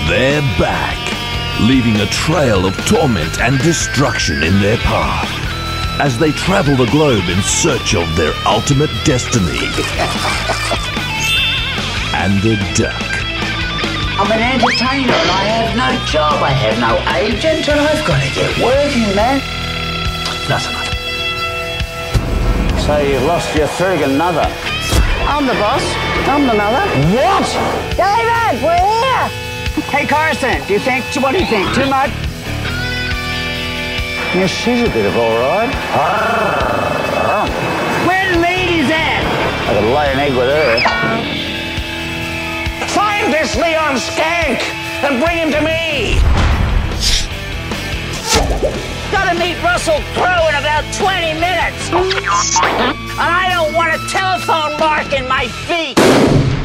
They're back, leaving a trail of torment and destruction in their path as they travel the globe in search of their ultimate destiny. And a duck. I'm an entertainer and I have no job, I have no agent, and I've got to get working, man. That's enough. So you've lost your friggin' mother. I'm the boss. I'm the mother. What? David, we're here! Hey, Carson, what do you think? Too much? Yeah, she's a bit of all right. Where the ladies at? I could lay an egg with her. Find this Leon skank and bring him to me! Gotta meet Russell Crowe in about 20 minutes. And I don't want a telephone mark in my feet.